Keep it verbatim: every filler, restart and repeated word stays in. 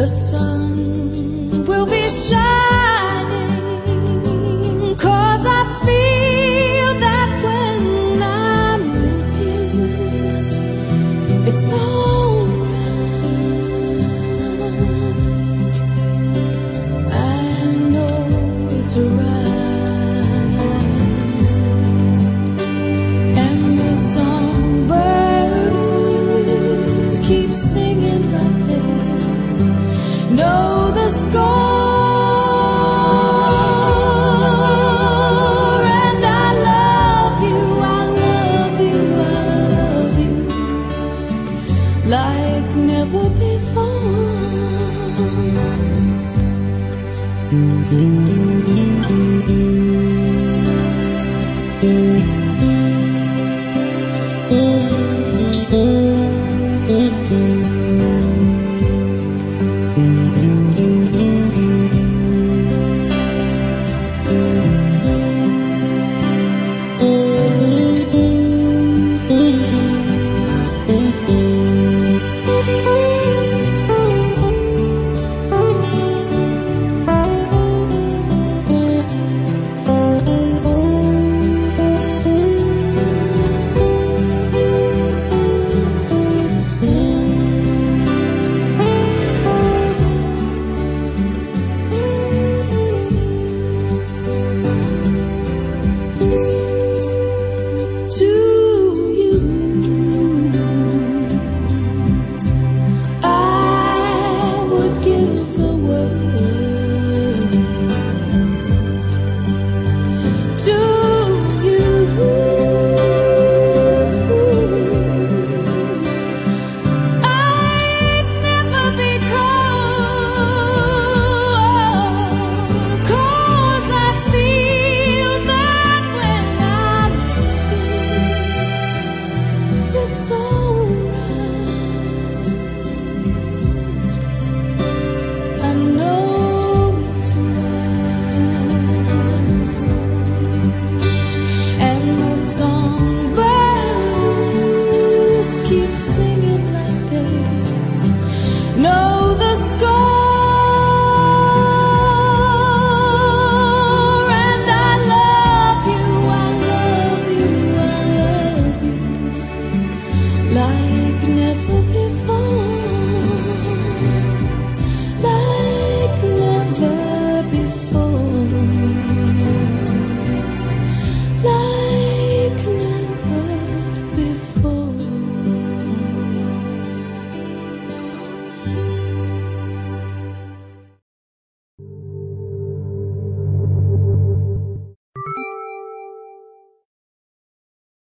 The sun will be shining, 'cause I feel that when I'm with you, it's alright. I know it's right. And the songbirds keep singing right there. Know the score, and I love you, I love you, I love you like never before.